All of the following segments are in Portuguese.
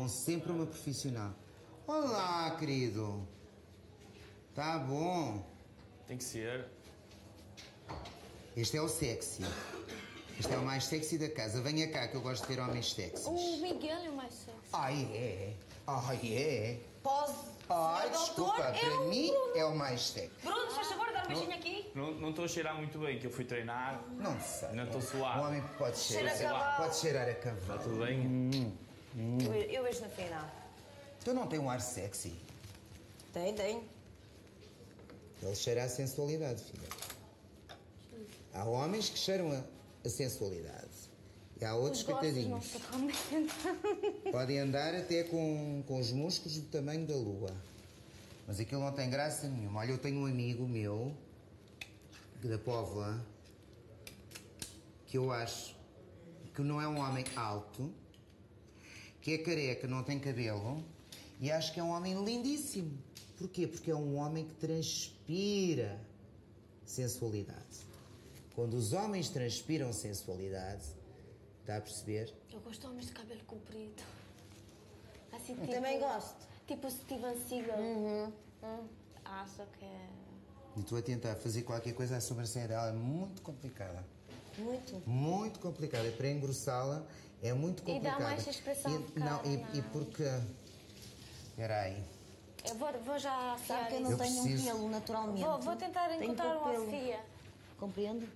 com sempre uma profissional. Olá, querido. Tá bom. Tem que ser. Este é o sexy. Este é o mais sexy da casa. Venha cá que eu gosto de ver homens sexys. O Miguel é o mais sexy. Ai, é? Ai, é? Pode. Ai, Senhor desculpa. doutor, Para mim é o mais sexy. Bruno, faz favor, dá um beijinho aqui. Não estou a cheirar muito bem, que eu fui treinar. Não sei. Não estou suave. Um homem pode Cheira a cheirar. cavalo. Pode cheirar a Está cavalo. tudo bem? Eu beijo no final. Tu não tem um ar sexy. Tem. Ele cheira a sensualidade, filha. Há homens que cheiram a sensualidade. E há outros Os gostos não coitadinhos. se comentam. Podem andar até com os músculos do tamanho da lua. Mas aquilo não tem graça nenhuma. Olha, eu tenho um amigo meu, da Póvoa, que eu acho que não é um homem alto, que é careca, não tem cabelo, e acho que é um homem lindíssimo. Porquê? Porque é um homem que transpira sensualidade. Quando os homens transpiram sensualidade, está a perceber? Eu gosto de homens de cabelo comprido. Assim, Eu também gosto. Tipo Steven Seagal. Acho que é... E estou a tentar fazer qualquer coisa à sobrancelha dela, é muito complicada. Muito. Muito complicada. Para engrossá-la é muito E dá complicado. mais expressão de Não, cara, e porque... Espera aí. Eu vou já afiar Sabe que eu isso. não tenho preciso- um pelo naturalmente. Vou tentar Tenho encontrar pouco uma pelo. fia. Compreende?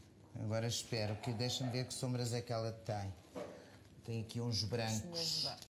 Agora espero que deixa-me ver que sombras é que ela tem. Tem aqui uns brancos.